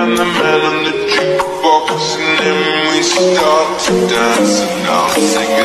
and the man on the jukebox, and then we start to dance, and I'm singing.